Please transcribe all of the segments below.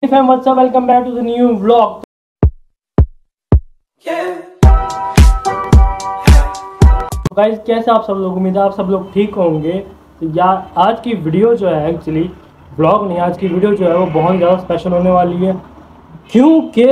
fam, what's up? Welcome back to the new vlog. तो guys कैसे आप सब लोग, उम्मीद है आप सब लोग ठीक होंगे। तो यार आज की वीडियो जो है एक्चुअली व्लॉग नहीं, आज की वीडियो जो है वो बहुत ज़्यादा स्पेशल होने वाली है क्योंकि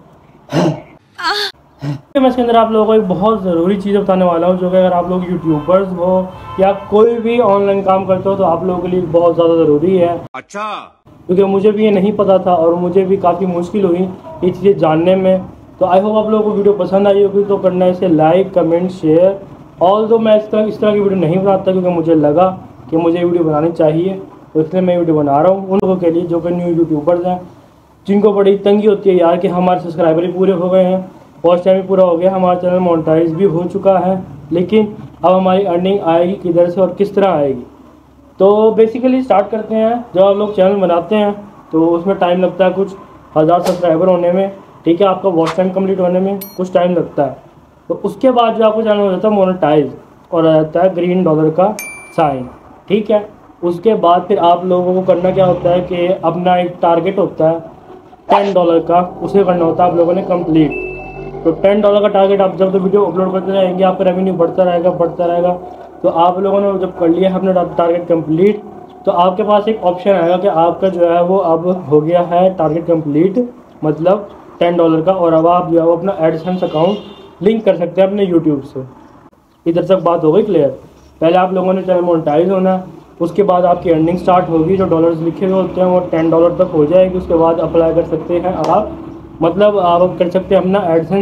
मैं इसके अंदर आप लोगों को एक बहुत ज़रूरी चीज़ बताने वाला हूँ जो कि अगर आप लोग यूट्यूबर्स हो या कोई भी ऑनलाइन काम करते हो तो आप लोगों के लिए बहुत ज़्यादा ज़रूरी है। अच्छा, क्योंकि मुझे भी ये नहीं पता था और मुझे भी काफ़ी मुश्किल हुई ये चीज़ें जानने में। तो आई होप आप लोगों को वीडियो पसंद आई होगी, तो करना है इसे लाइक कमेंट शेयर। ऑल दो मैं इस तरह की वीडियो नहीं बनाता क्योंकि मुझे लगा कि मुझे वीडियो बनानी चाहिए, तो इसलिए मैं वीडियो बना रहा हूँ उन लोगों के लिए जो कि न्यू यूट्यूबर्स हैं, जिनको बड़ी तंगी होती है यार कि हमारे सब्सक्राइबर भी पूरे हो गए हैं, वॉच टाइम भी पूरा हो गया, हमारा चैनल मोनेटाइज भी हो चुका है, लेकिन अब हमारी अर्निंग आएगी किधर से और किस तरह आएगी। तो बेसिकली स्टार्ट करते हैं। जब आप लोग चैनल बनाते हैं तो उसमें टाइम लगता है कुछ 1000 सब्सक्राइबर होने में, ठीक है, आपका वॉच टाइम कंप्लीट होने में कुछ टाइम लगता है। तो उसके बाद जो आपका चैनल हो जाता है मोनेटाइज और आ जाता है ग्रीन डॉलर का साइन, ठीक है। उसके बाद फिर आप लोगों को करना क्या होता है कि अपना एक टारगेट होता है $10 का, उसे करना होता है आप लोगों ने कंप्लीट। तो $10 का टारगेट आप जब तो वीडियो अपलोड करते रहेंगे आपका रेवेन्यू बढ़ता रहेगा। तो आप लोगों ने जब कर लिया है अपना टारगेट कंप्लीट, तो आपके पास एक ऑप्शन आएगा कि आपका जो है वो अब हो गया है टारगेट कंप्लीट, मतलब $10 का, और अब आप जो है वो अपना एडसेंस अकाउंट लिंक कर सकते हैं अपने यूट्यूब से। इधर तक बात हो गई क्लियर। पहले आप लोगों ने चैनल मोनेटाइज होना है, उसके बाद आपकी अर्निंग स्टार्ट होगी, जो डॉलर्स लिखे हुए होते हैं वो $10 तक हो जाएगी। उसके बाद अप्लाई कर सकते हैं आप, मतलब आप कर सकते हैं अपना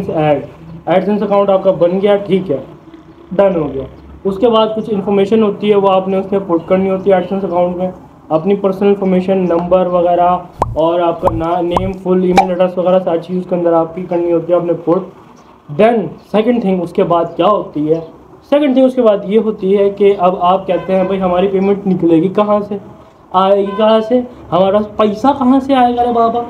एडसेंस अकाउंट आपका बन गया, ठीक है, डन हो गया। उसके बाद कुछ इन्फॉर्मेशन होती है वो आपने उसमें पुट करनी होती है एडसेंस अकाउंट में, अपनी पर्सनल इन्फॉर्मेशन, नंबर वगैरह और आपका नेम, फुल ईमेल एड्रेस वगैरह सारी चीज़ उसके अंदर आपकी करनी होती है अपने पुट। देन सेकंड थिंग उसके बाद क्या होती है, सेकंड थिंग उसके बाद ये होती है कि अब आप कहते हैं भाई हमारी पेमेंट निकलेगी कहाँ से, आएगी कहाँ से, हमारा पैसा कहाँ से आएगा रे बाबा,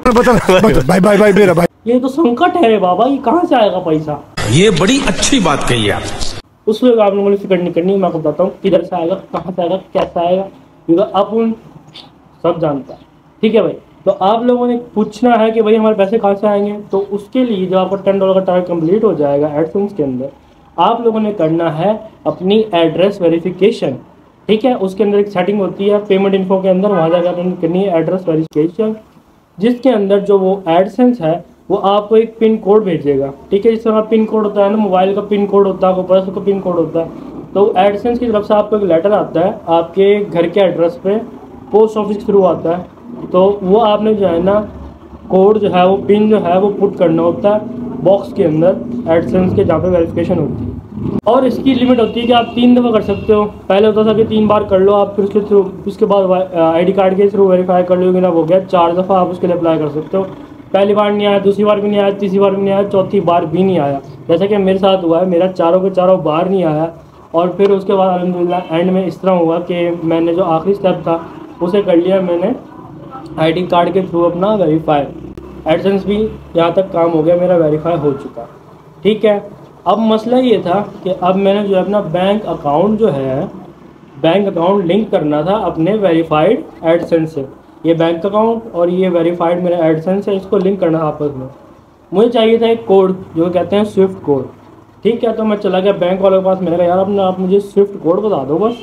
भाई मेरा भाई, ये तो संकट है रे बाबा, ये कहाँ से आएगा पैसा। ये बड़ी अच्छी बात कही आप। उस लोग आप लोगों ने फिक्र नहीं करनी, मैं आपको बताता हूँ किधर से आएगा, कहाँ से आएगा, कैसा आएगा, क्योंकि अपन सब जानता है, ठीक है भाई। तो आप लोगों ने पूछना है कि भाई हमारे पैसे कहाँ से आएंगे। तो उसके लिए जब आपका $10 का टारगेट कंप्लीट हो जाएगा एडसेंस के अंदर, आप लोगों ने करना है अपनी एड्रेस वेरिफिकेशन, ठीक है। उसके अंदर एक सेटिंग होती है पेमेंट इन्फो के अंदर, वहाँ जाकर आपने करनी है एड्रेस वेरिफिकेशन, जिसके अंदर जो वो एडसेंस है वो आपको एक पिन कोड भेजेगा, ठीक है। जिस तरह पिन कोड होता है ना, मोबाइल का पिन कोड होता है, आपको पर्स का पिन कोड होता है, तो एडसेंस की तरफ से आपको एक लेटर आता है आपके घर के एड्रेस पे, पोस्ट ऑफिस के थ्रू आता है। तो वो आपने जो है ना कोड जो है वो पिन जो है वो पुट करना होता है बॉक्स के अंदर एडसेंस के, जहाँ पे वेरिफिकेशन होती है। और इसकी लिमिट होती है कि आप 3 दफ़ा कर सकते हो। पहले होता था कि 3 बार कर लो आप, फिर उसके थ्रू उसके बाद ID कार्ड के थ्रू वेरीफाई कर लोगे ना, हो गया 4 दफ़ा आप उसके लिए अप्लाई कर सकते हो। पहली बार नहीं आया, दूसरी बार भी नहीं आया, तीसरी बार भी नहीं आया, चौथी बार भी नहीं आया, जैसा कि मेरे साथ हुआ है, मेरा चारों के चारों बार नहीं आया। और फिर उसके बाद अल्हम्दुलिल्लाह एंड में इस तरह हुआ कि मैंने जो आखिरी स्टेप था उसे कर लिया मैंने ID कार्ड के थ्रू अपना वेरीफाई। एडसेंस भी यहाँ तक काम हो गया, मेरा वेरीफाई हो चुका, ठीक है। अब मसला ये था कि अब मैंने जो है अपना बैंक अकाउंट जो है, बैंक अकाउंट लिंक करना था अपने वेरीफाइड एडसेंस से। ये बैंक अकाउंट और ये वेरीफाइड मेरा एडसेंस है, इसको लिंक करना आपस में। मुझे चाहिए था एक कोड जो कहते हैं स्विफ्ट कोड, ठीक है। तो मैं चला गया बैंक वालों के पास, मैंने कहा यार अपना आप मुझे स्विफ्ट कोड बता दो बस,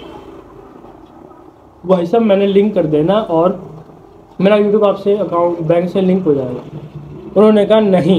वही सब मैंने लिंक कर देना और मेरा यूट्यूब आपसे अकाउंट बैंक से लिंक हो जाएगा। उन्होंने कहा नहीं,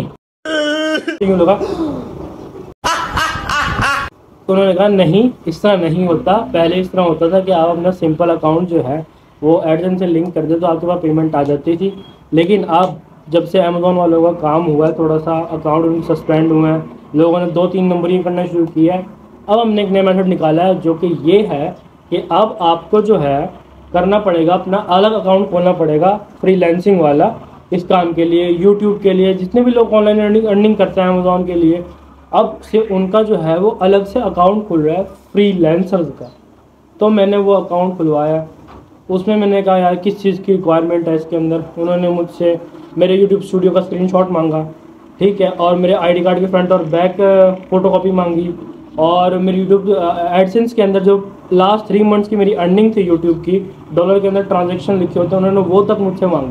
उन्होंने कहा नहीं, इस तरह नहीं होता। पहले इस तरह होता था कि आप अपना सिंपल अकाउंट जो है वो एडसेंस से लिंक कर दे तो आपके पास पेमेंट आ जाती थी। लेकिन अब जब से अमेज़ॉन वालों का काम हुआ है, थोड़ा सा अकाउंट उनके सस्पेंड हुए हैं, लोगों ने 2-3 नंबरिंग करना शुरू किया है। अब हमने एक नया मेथड निकाला है जो कि ये है कि अब आपको जो है करना पड़ेगा, अपना अलग अकाउंट खोलना पड़ेगा फ्रीलांसिंग वाला, इस काम के लिए, यूट्यूब के लिए, जितने भी लोग ऑनलाइन अर्निंग करते हैं अमेज़ॉन के लिए, अब से उनका जो है वो अलग से अकाउंट खुल रहा है फ्रीलांसर्स का। तो मैंने वो अकाउंट खुलवाया, उसमें मैंने कहा यार किस चीज़ की रिक्वायरमेंट है इसके अंदर। उन्होंने मुझसे मेरे यूट्यूब स्टूडियो का स्क्रीनशॉट मांगा, ठीक है, और मेरे ID कार्ड के फ्रंट और बैक फ़ोटोकॉपी मांगी, और मेरी यूट्यूब एडसेंस के अंदर जो लास्ट 3 मंथ्स की मेरी अर्निंग थी यूट्यूब की, डॉलर के अंदर ट्रांजैक्शन लिखे होते हैं, उन्होंने वो तक मुझसे मांगे।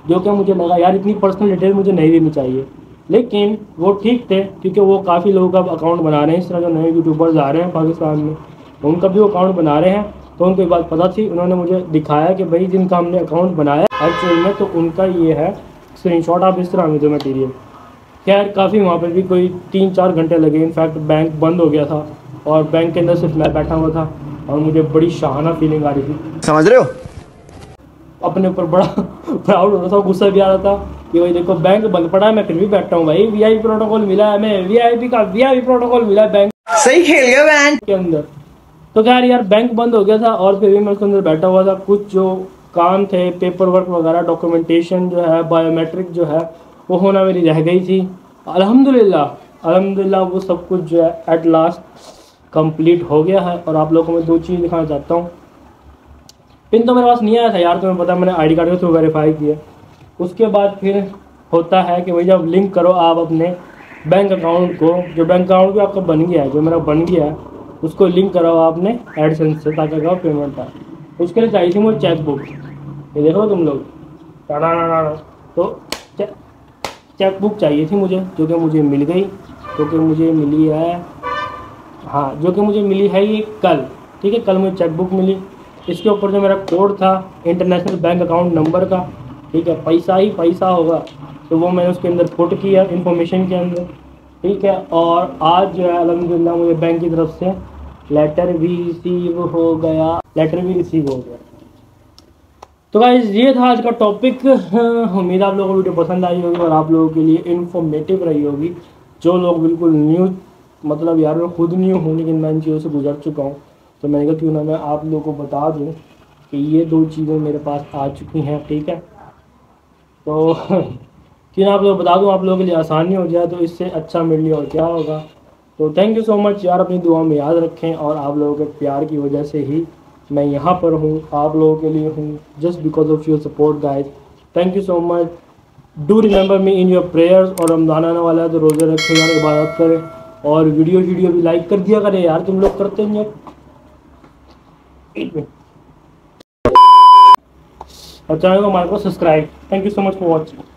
जो कि मुझे लगा यार इतनी पर्सनल डिटेल मुझे नहीं देनी चाहिए, लेकिन वो ठीक थे क्योंकि वो काफ़ी लोगों का अकाउंट बना रहे हैं। इस तरह जो नए यूट्यूबर्स आ रहे हैं पाकिस्तान में, उनका भी अकाउंट बना रहे हैं। तो उनको एक बात पता थी, उन्होंने मुझे दिखाया कि भाई जिनका हमने अकाउंट बनाया एक्चुअल में तो उनका ये है स्क्रीनशॉट, आप इस तरह में जो मटीरियल। खैर काफ़ी वहाँ पर भी कोई 3-4 घंटे लगे। इनफैक्ट बैंक बंद हो गया था और बैंक के अंदर सिर्फ मैं बैठा हुआ था और मुझे बड़ी शाहाना फीलिंग आ रही थी, समझ रहे हो? अपने ऊपर बड़ा प्राउड हो रहा था, गुस्सा भी आ रहा था कि भाई देखो बैंक बंद पड़ा है, मैं फिर भी बैठा हूँ भाई, वीआईपी प्रोटोकॉल मिला है, मैं वीआईपी का वीआईपी प्रोटोकॉल मिला है बैंक सही खेल गया बैंक के अंदर। तो खैर यार बैंक बंद हो गया था और फिर भी मैं उसके अंदर बैठा हुआ था। कुछ जो काम थे, पेपर वर्क वगैरह, डॉक्यूमेंटेशन जो है, बायोमेट्रिक जो है वो होना मेरी रह गई थी। अल्हम्दुलिल्लाह वो सब कुछ जो है एट लास्ट कंप्लीट हो गया है। और आप लोगों को मैं 2 चीज़ दिखाना चाहता हूँ। पिन तो मेरे पास नहीं आया था यार, तुम्हें पता है मैंने आईडी कार्ड के थ्रू वेरीफाई किया। उसके बाद फिर होता है कि भाई जब लिंक करो आप अपने बैंक अकाउंट को, जो बैंक अकाउंट भी आपका बन गया है, जो मेरा बन गया है, उसको लिंक कराओ आपने एडसेंस से ताकि आपका पेमेंट आए। उसके लिए चाहिए थी मुझे चेक बुक, ये देखो तुम लोग, तो चेक बुक चाहिए थी मुझे, जो कि मुझे मिल गई, जो कि मुझे मिली है, हाँ जो कि मुझे मिली है ये कल, ठीक है, कल मुझे चेक बुक मिली। इसके ऊपर जो मेरा कोड था इंटरनेशनल बैंक अकाउंट नंबर का, ठीक है, पैसा ही पैसा होगा, तो वो मैंने उसके अंदर पुट किया इन्फॉर्मेशन के अंदर, ठीक है। और आज जो है अल्हम्दुलिल्लाह मुझे बैंक की तरफ से लेटर भी रिसीव हो गया। तो गाइस ये था आज का टॉपिक। उम्मीद आप लोगों को वीडियो पसंद आई होगी और आप लोगों के लिए इन्फॉर्मेटिव रही होगी। जो लोग बिल्कुल न्यू, मतलब यार मैं खुद न्यू हूँ लेकिन मैं इन चीज़ों से गुजर चुका हूँ, तो मैंने कहा क्यों ना मैं आप लोगों को बता दूँ कि ये 2 चीज़ें मेरे पास आ चुकी हैं, ठीक है। तो क्यों ना आप लोग बता दूँ, आप लोगों के लिए आसानी हो जाए, तो इससे अच्छा मेरे लिए और क्या होगा। तो थैंक यू सो मच यार, अपनी दुआ में याद रखें। और आप लोगों के प्यार की वजह से ही मैं यहाँ पर हूँ, आप लोगों के लिए हूँ, just because of your support guys. Thank you so much. Do remember me in your prayers. और रमज़ान आने वाला है तो रोज़े रखें यार, इबादत करें और वीडियो भी लाइक कर दिया करें यार, तुम लोग करते नहीं हो। और चैनल को हमारे को subscribe. Thank you so much for watching.